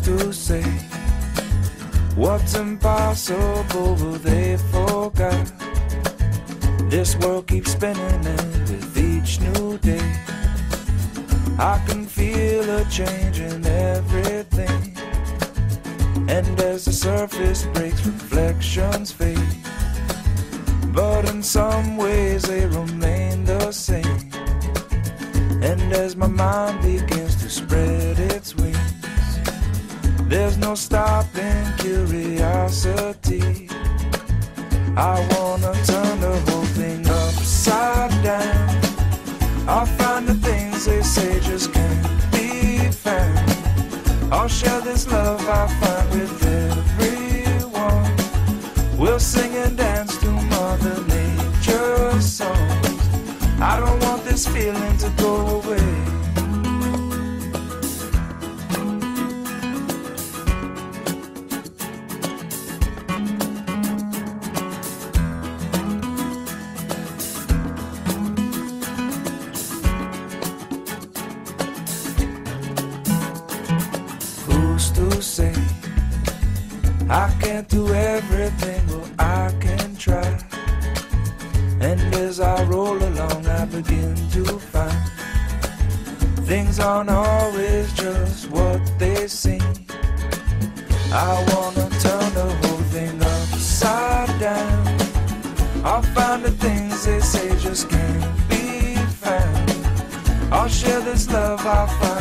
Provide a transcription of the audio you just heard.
to say what's impossible, but they forgot. This world keeps spinning, and with each new day I can feel a change in everything. And as the surface breaks, reflections fade, but in some ways they remain the same. And as my mind begins to spread its wings, there's no stopping curiosity. I wanna turn the whole thing upside down. I'll find the things they say just can't be found. I'll share this love I find with everyone. We'll sing and dance to Mother Nature's songs. I don't want this feeling to go away. Who's to say I can't do everything? Well, I can try. And as I roll along, I begin to find things aren't always just what they seem. I wanna turn the whole thing upside down. I'll find the things they say just can't be found. I'll share this love I find